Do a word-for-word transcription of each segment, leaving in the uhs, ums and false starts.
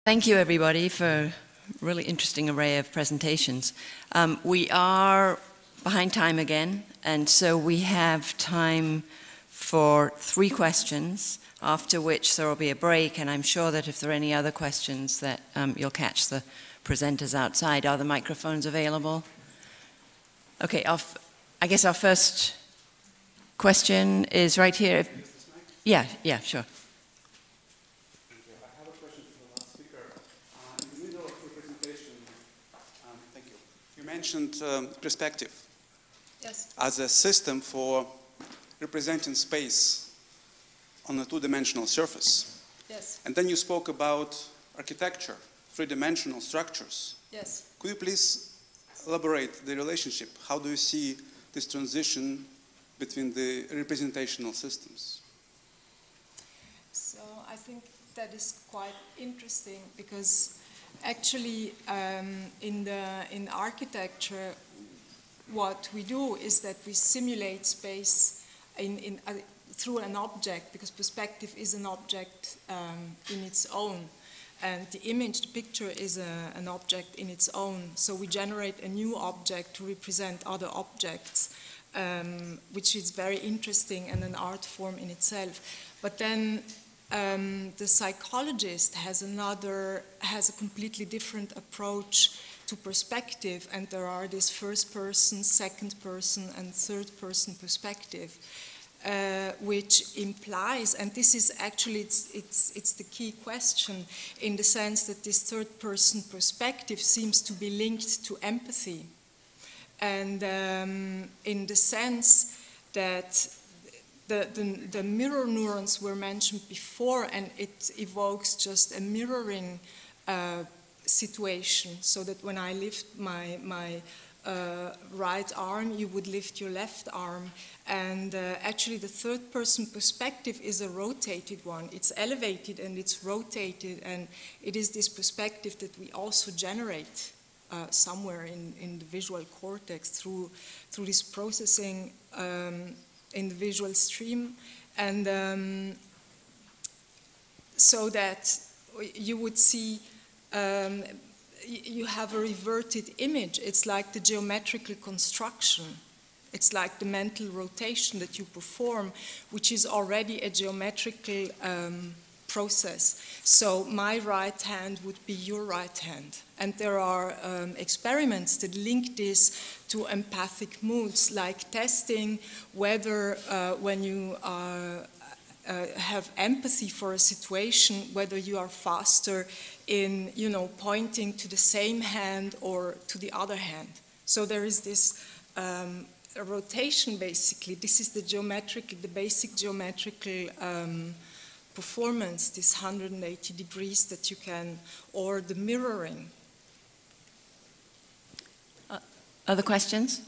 Thank you, everybody, for a really interesting array of presentations. Um, we are behind time again, and so we have time for three questions, after which there will be a break, and I'm sure that if there are any other questions that um, you'll catch the presenters outside. Are the microphones available? Okay, our f I guess our first question is right here. Yeah, yeah, sure. You mentioned um, perspective yes. as a system for representing space on a two-dimensional surface. Yes. And then you spoke about architecture, three-dimensional structures. Yes. Could you please elaborate the relationship? How do you see this transition between the representational systems? So I think that is quite interesting because actually, um, in the in architecture, what we do is that we simulate space in, in uh, through an object, because perspective is an object um, in its own, and the image, the picture, is a, an object in its own. So we generate a new object to represent other objects, um, which is very interesting and an art form in itself. But then Um, the psychologist has another, has a completely different approach to perspective, and there are this first person, second person, and third person perspective, uh, which implies, and this is actually, it's, it's, it's the key question, in the sense that this third person perspective seems to be linked to empathy, and um, in the sense that The, the, the mirror neurons were mentioned before, and it evokes just a mirroring uh, situation, so that when I lift my, my uh, right arm, you would lift your left arm. And uh, actually the third person perspective is a rotated one. It's elevated and it's rotated, and it is this perspective that we also generate uh, somewhere in, in the visual cortex through, through this processing um, in the visual stream, and um, so that you would see, um, you have a reverted image. It's like the geometrical construction. It's like the mental rotation that you perform, which is already a geometrical um, process. So my right hand would be your right hand. And there are um, experiments that link this to empathic moods, like testing whether uh, when you uh, uh, have empathy for a situation, whether you are faster in, you know, pointing to the same hand or to the other hand. So there is this um, a rotation, basically. This is the geometrical, the basic geometrical um, performance, this one hundred eighty degrees that you can, or the mirroring. Uh, other questions?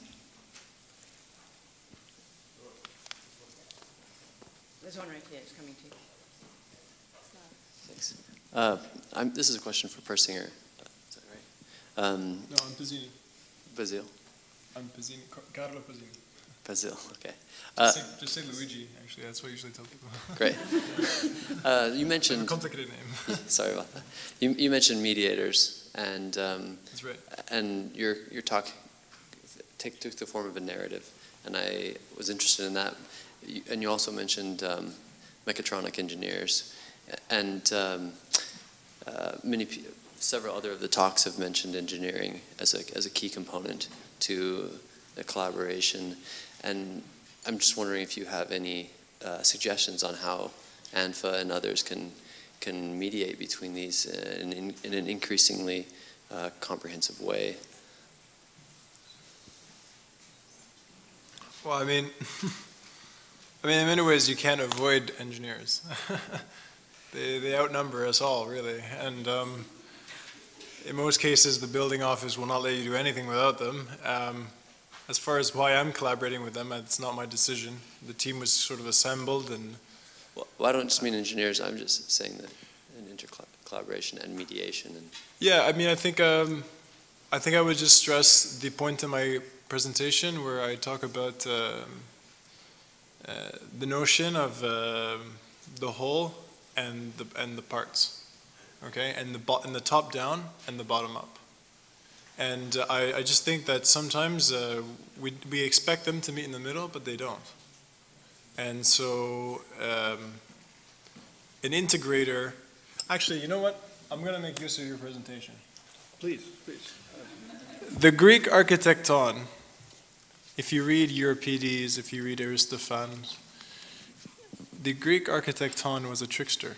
There's one right here. It's coming to you. Thanks. Uh, I'm, this is a question for Persinger. Is that right? Um, no, I'm Pizzini. Bazil. I'm Pizzini. Carlo Pizzini. Bazil, okay. Uh, just, say, just say Luigi, actually. That's what I usually tell people. Great. Uh, you mentioned... A complicated name. Yeah, sorry about that. You, you mentioned mediators, and... Um, That's right. And your, your talk take, took the form of a narrative, and I was interested in that. You, and you also mentioned um, mechatronic engineers, and um, uh, many, several other of the talks have mentioned engineering as a, as a key component to the collaboration. And I'm just wondering if you have any uh, suggestions on how A N F A and others can can mediate between these in, in, in an increasingly uh, comprehensive way. Well, I mean, I mean, in many ways, you can't avoid engineers. they they outnumber us all, really, and um, in most cases, the building office will not let you do anything without them. Um, As far as why I'm collaborating with them, it's not my decision. The team was sort of assembled, and well, well I don't just mean engineers. I'm just saying that an inter-collaboration and mediation. And yeah, I mean, I think um, I think I would just stress the point in my presentation where I talk about uh, uh, the notion of uh, the whole and the and the parts. okay? And the, bo and the top down and the bottom up. And uh, I, I just think that sometimes uh, we, we expect them to meet in the middle, but they don't. And so um, an integrator, actually, you know what? I'm going to make use of your presentation. Please, please. The Greek architecton, if you read Euripides, if you read Aristophanes, the Greek architecton was a trickster.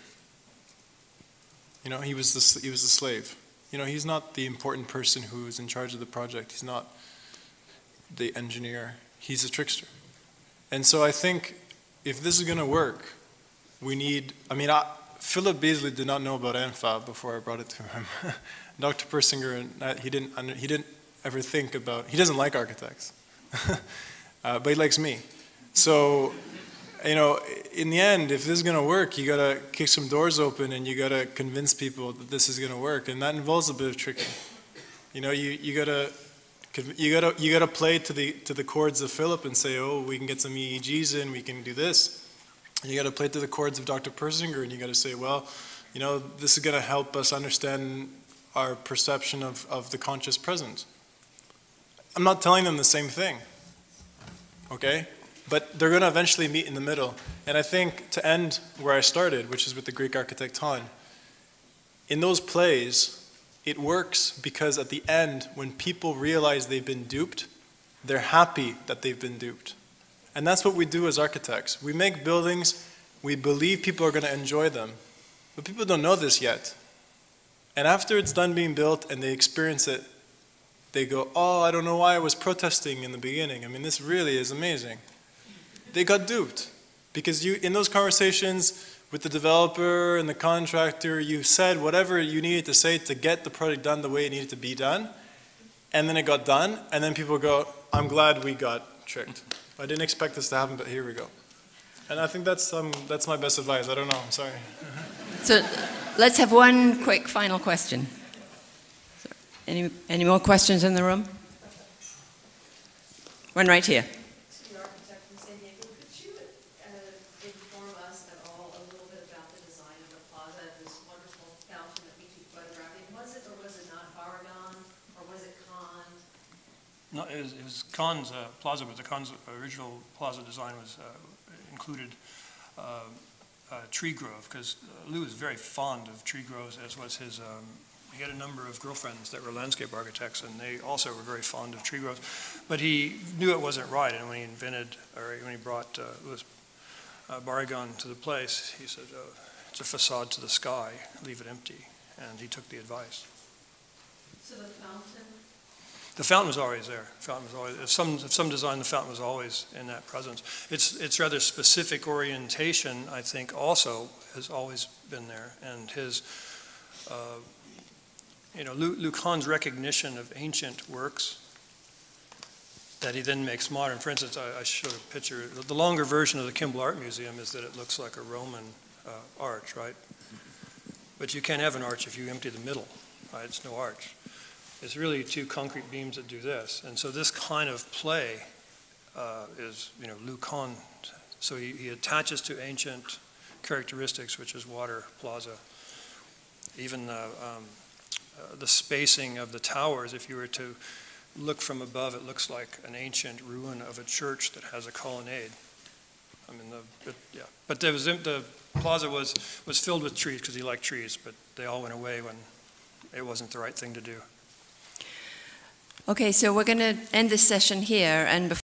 You know, he was the, he was a slave. You know, he's not the important person who is in charge of the project. He's not the engineer. He's a trickster. And so I think if this is going to work, we need, I mean, I, Philip Beasley did not know about ANFAB before I brought it to him. Doctor Persinger, he didn't, he didn't ever think about, he doesn't like architects, uh, but he likes me. So, you know, in the end, if this is going to work, you got to kick some doors open and you got to convince people that this is going to work, and that involves a bit of tricking. You know, you you got to you got to you got to play to the to the chords of Philip and say, oh, we can get some E E Gs in, we can do this. And you got to play to the chords of Doctor Persinger, and you got to say, well, you know, this is going to help us understand our perception of of the conscious present. I'm not telling them the same thing, okay? But they're going to eventually meet in the middle. And I think to end where I started, which is with the Greek architecton, in those plays, it works because at the end, when people realize they've been duped, they're happy that they've been duped. And that's what we do as architects. We make buildings, we believe people are going to enjoy them, but people don't know this yet. And after it's done being built and they experience it, they go, oh, I don't know why I was protesting in the beginning. I mean, this really is amazing. They got duped because you, in those conversations with the developer and the contractor, you said whatever you needed to say to get the project done the way it needed to be done, and then it got done, and then people go, I'm glad we got tricked. I didn't expect this to happen, but here we go. And I think that's, um, that's my best advice. I don't know, I'm sorry. So let's have one quick final question. Any, any more questions in the room? One right here. No, it was, it was Kahn's uh, plaza, but the Kahn's original plaza design was uh, included uh, uh, tree grove, because uh, Lou was very fond of tree groves, as was his, um, he had a number of girlfriends that were landscape architects, and they also were very fond of tree groves. But he knew it wasn't right, and when he invented, or when he brought uh, Louis uh, Barragan to the place, he said, uh, it's a facade to the sky, leave it empty, and he took the advice. So the fountain? The fountain was always there. Fountain was always, if some, if some design, the fountain was always in that presence. Its, its rather specific orientation, I think, also has always been there. And his, uh, you know, Lou, Lou Kahn's recognition of ancient works that he then makes modern. For instance, I, I showed a picture. The longer version of the Kimball Art Museum is that it looks like a Roman uh, arch, right? But you can't have an arch if you empty the middle, right? It's no arch. It's really two concrete beams that do this. And so this kind of play uh, is, you know, Lou Kahn. So he, he attaches to ancient characteristics, which is water, plaza. Even the, um, uh, the spacing of the towers, if you were to look from above, it looks like an ancient ruin of a church that has a colonnade. I mean, the, it, yeah. But there was, the plaza was, was filled with trees because he liked trees, but they all went away when it wasn't the right thing to do. Okay, so we're going to end this session here, and before